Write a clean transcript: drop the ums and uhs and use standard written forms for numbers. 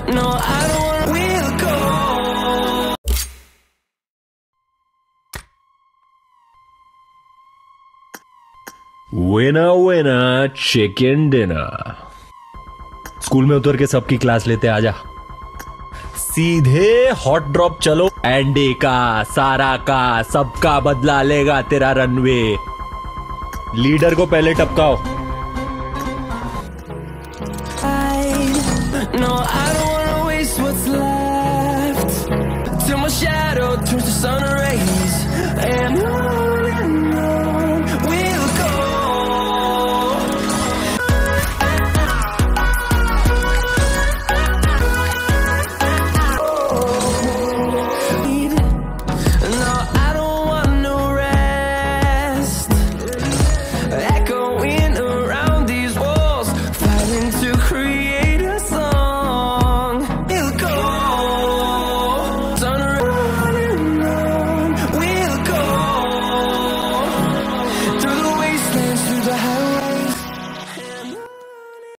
No, I don't wanna. We'll go. Winner winner chicken dinner। School में उतर के सबकी क्लास लेते आजा। सीधे हॉट ड्रॉप चलो। एंडी का, सारा का, सबका बदला लेगा तेरा रनवे। लीडर को पहले टपकाओ। No, I don't wanna waste what's left till my shadow turns to sun.